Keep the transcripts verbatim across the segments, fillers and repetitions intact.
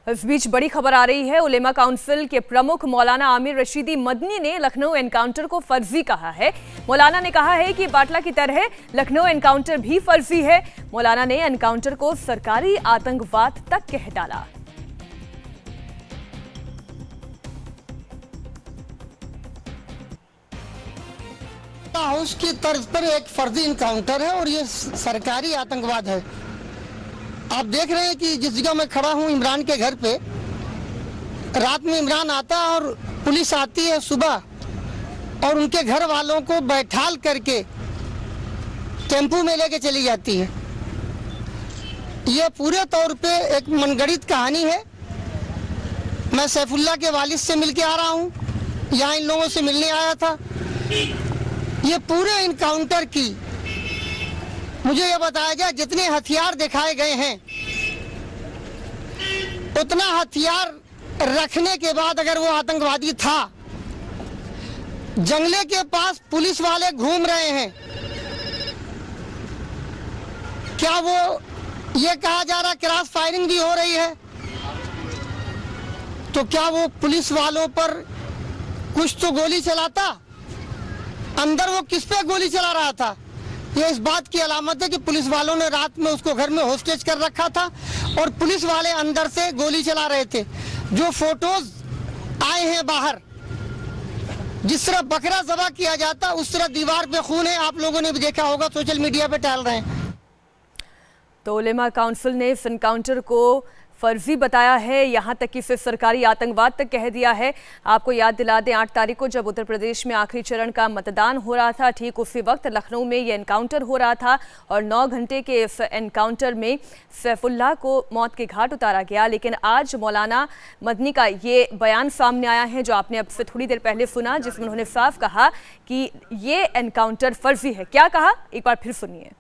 इस बीच बड़ी खबर आ रही है। उलेमा काउंसिल के प्रमुख मौलाना आमिर रशीदी मदनी ने लखनऊ एनकाउंटर को फर्जी कहा है। मौलाना ने कहा है कि बाटला की तरह लखनऊ एनकाउंटर भी फर्जी है। मौलाना ने एनकाउंटर को सरकारी आतंकवाद तक कह डाला। हाउस की तर्ज पर एक फर्जी इनकाउंटर है और ये सरकारी आतंकवाद है। आप देख रहे हैं कि जिस जगह मैं खड़ा हूं इमरान के घर पे, रात में इमरान आता है और पुलिस आती है सुबह और उनके घर वालों को बैठाल करके टेम्पू में लेके चली जाती है। यह पूरे तौर पे एक मनगढ़ंत कहानी है। मैं सैफुल्लाह के वालिद से मिलके आ रहा हूं, यहाँ इन लोगों से मिलने आया था। ये पूरे इनकाउंटर की मुझे ये बताया गया जितने हथियार दिखाए गए हैं उतना हथियार रखने के बाद अगर वो आतंकवादी था, जंगले के पास पुलिस वाले घूम रहे हैं, क्या वो ये कहा जा रहा क्रॉस फायरिंग भी हो रही है, तो क्या वो पुलिस वालों पर कुछ तो गोली चलाता? अंदर वो किस पे गोली चला रहा था? ये इस बात की अलामत है कि पुलिस वालों ने रात में उसको घर में होस्टेज कर रखा था और पुलिस वाले अंदर से गोली चला रहे थे। जो फोटोज आए हैं बाहर, जिस तरह बकरा ज़बह किया जाता उस तरह दीवार पे खून है। आप लोगों ने भी देखा होगा, सोशल मीडिया पे टहल रहे हैं। तो उलेमा काउंसिल ने इस एनकाउंटर को फर्जी बताया है, यहाँ तक कि इसे सरकारी आतंकवाद तक कह दिया है। आपको याद दिला दें, आठ तारीख को जब उत्तर प्रदेश में आखिरी चरण का मतदान हो रहा था, ठीक उसी वक्त लखनऊ में ये एनकाउंटर हो रहा था और नौ घंटे के इस एनकाउंटर में सैफुल्लाह को मौत के घाट उतारा गया। लेकिन आज मौलाना मदनी का ये बयान सामने आया है जो आपने अब से थोड़ी देर पहले सुना, जिसमें उन्होंने साफ कहा कि ये एनकाउंटर फर्जी है। क्या कहा, एक बार फिर सुनिए।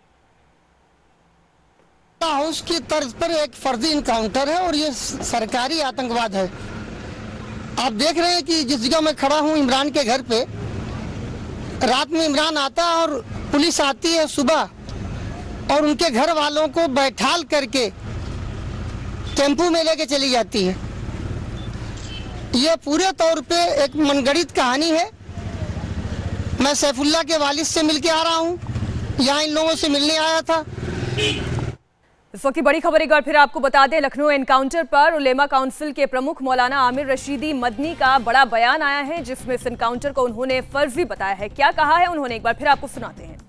हाउस की तर्ज पर एक फर्जी इनकाउंटर है और ये सरकारी आतंकवाद है। आप देख रहे हैं कि जिस जगह मैं खड़ा हूं इमरान के घर पे, रात में इमरान आता है और पुलिस आती है सुबह और उनके घर वालों को बैठाल करके टेम्पू में लेके चली जाती है। यह पूरे तौर पे एक मनगढ़ंत कहानी है। मैं सैफुल्लाह के वालिद से मिलके आ रहा हूं, यहाँ इन लोगों से मिलने आया था। इस वक्त की बड़ी खबर एक बार फिर आपको बता दें, लखनऊ एनकाउंटर पर उलेमा काउंसिल के प्रमुख मौलाना आमिर रशीदी मदनी का बड़ा बयान आया है जिसमें इस एनकाउंटर को उन्होंने फर्जी बताया है। क्या कहा है उन्होंने, एक बार फिर आपको सुनाते हैं।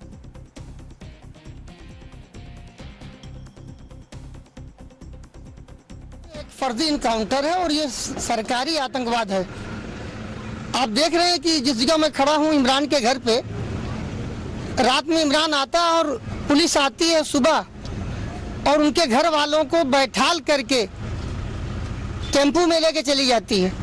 एक फर्जी इनकाउंटर है और ये सरकारी आतंकवाद है। आप देख रहे हैं कि जिस जगह मैं खड़ा हूं इमरान के घर पे, रात में इमरान आता है और पुलिस आती है सुबह और उनके घर वालों को बैठाल करके टेम्पू में लेके चली जाती है।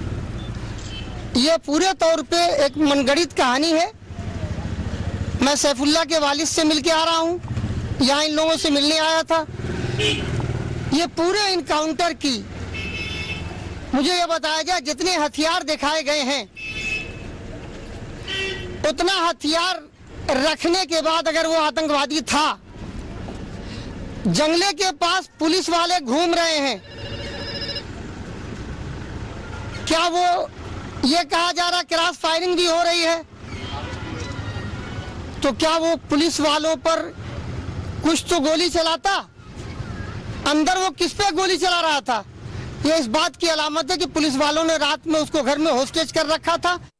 यह पूरे तौर पे एक मनगढ़ंत कहानी है। मैं सैफुल्लाह के वालिद से मिलके आ रहा हूं, यहाँ इन लोगों से मिलने आया था। ये पूरे इनकाउंटर की मुझे ये बताया गया जितने हथियार दिखाए गए हैं उतना हथियार रखने के बाद अगर वो आतंकवादी था, जंगले के पास पुलिस वाले घूम रहे हैं, क्या वो ये कहा जा रहा क्रॉस फायरिंग भी हो रही है, तो क्या वो पुलिस वालों पर कुछ तो गोली चलाता? अंदर वो किस पे गोली चला रहा था? ये इस बात की अलामत है कि पुलिस वालों ने रात में उसको घर में होस्टेज कर रखा था।